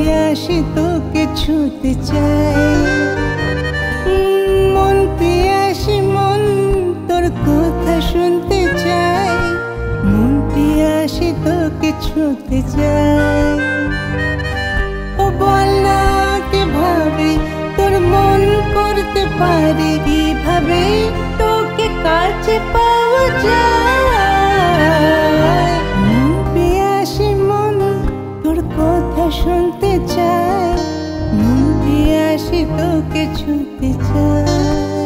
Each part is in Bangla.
পিয়াসী তোকে ছুঁতে চাই, মন পিয়াসী মন তোর কথা শুনতে চাই, মন পিয়াসী তোকে ছুঁতে চাই। ও বল না কিভাবে তোর মন করতে পারি, কিভাবে তোকে কাছে পাওয়া যায়। মন পিয়াসী মন তোর কথা শুনতে চাই, মন পিয়াসী তোকে ছুঁতে চাই।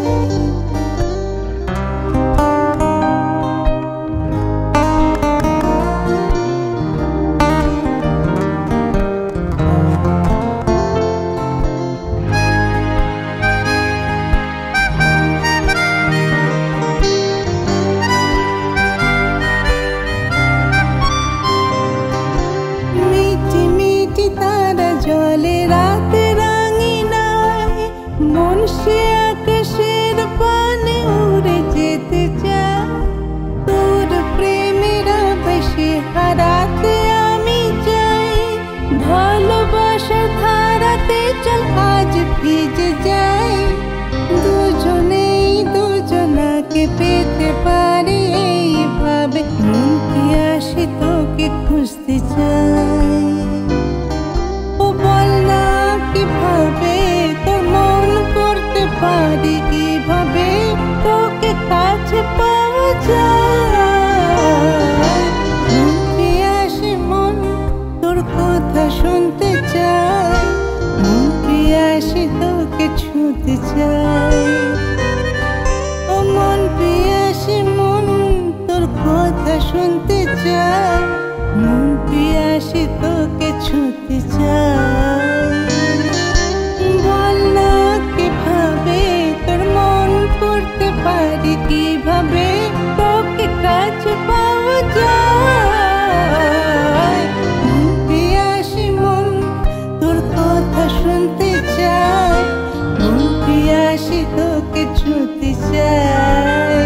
জলে রাতে রাঙিনায় মন সে আকাশের পানে উড়ে যেতে চায়, তোর প্রেমের আবেশে হারাতে আমি চাই। ভালোবাসার ধারাতে চল আজ ভিজে যাই, দুজনেই দুজনাকে পেতে পারি এইভাবে। মন পিয়াসী তোকে খুঁজতে চাই, কিভাবে তোর মন করতে পারি, কিভাবে তোকে কাছে পাওয়া যায়। মন পিয়াসী মন তোর কথা শুনতে চাই, মন পিয়াসী তোকে ছুঁতে চাই। ও মন পিয়াসী মন তোর কথা শুনতে চাই, মন পিয়াসী তোকে ছুঁতে চাই। কিভাবে তোকে কাছে পাওয়া যায়। মন পিয়াসী মন তোর কথা শুনতে চাই, মন পিয়াসী তোকে ছুঁতে চাই।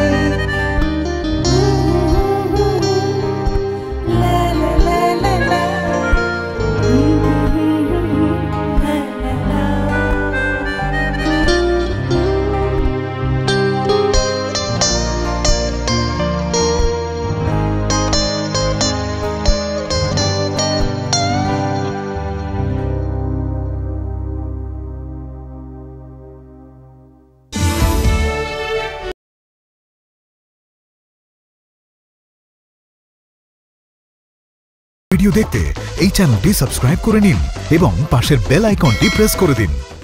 ভিডিও দেখতে এই চ্যানেলটি সাবস্ক্রাইব করে নিন এবং পাশের বেল আইকনটি প্রেস করে দিন।